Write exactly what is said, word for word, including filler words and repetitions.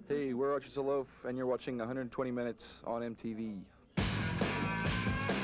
Hey, we're Archers of Loaf, and you're watching one hundred twenty minutes on M T V.